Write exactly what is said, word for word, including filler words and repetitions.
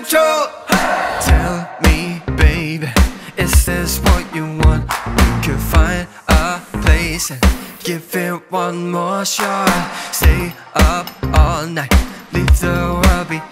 control. Tell me, baby, is this what you want? We could find a place and give it one more shot. Stay up all night, leave the world behind.